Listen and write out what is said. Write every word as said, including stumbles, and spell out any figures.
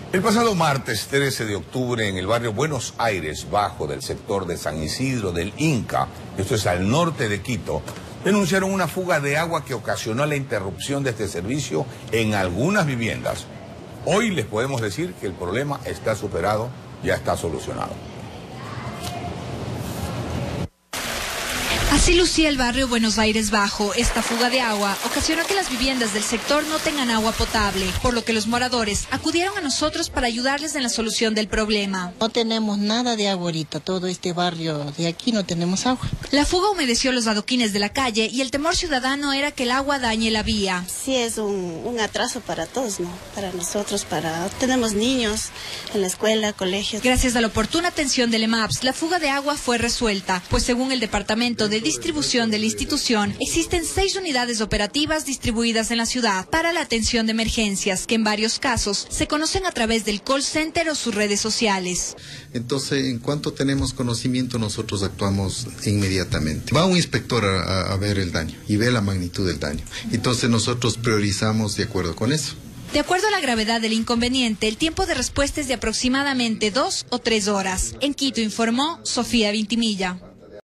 El pasado martes trece de octubre en el barrio Buenos Aires Bajo del sector de San Isidro del Inca, esto es al norte de Quito, denunciaron una fuga de agua que ocasionó la interrupción de este servicio en algunas viviendas. Hoy les podemos decir que el problema está superado, ya está solucionado. Así lucía el barrio Buenos Aires Bajo. Esta fuga de agua ocasionó que las viviendas del sector no tengan agua potable, por lo que los moradores acudieron a nosotros para ayudarles en la solución del problema. No tenemos nada de agua ahorita, todo este barrio de aquí no tenemos agua. La fuga humedeció los adoquines de la calle y el temor ciudadano era que el agua dañe la vía. Sí, es un, un atraso para todos, ¿no? Para nosotros, para tenemos niños en la escuela, colegios. Gracias a la oportuna atención del E M A P S, la fuga de agua fue resuelta, pues según el Departamento de Distribución de la institución, existen seis unidades operativas distribuidas en la ciudad para la atención de emergencias, que en varios casos se conocen a través del call center o sus redes sociales. Entonces, en cuanto tenemos conocimiento, nosotros actuamos inmediatamente. Va un inspector a, a ver el daño y ve la magnitud del daño. Entonces, nosotros priorizamos de acuerdo con eso. De acuerdo a la gravedad del inconveniente, el tiempo de respuesta es de aproximadamente dos o tres horas. En Quito informó Sofía Vintimilla.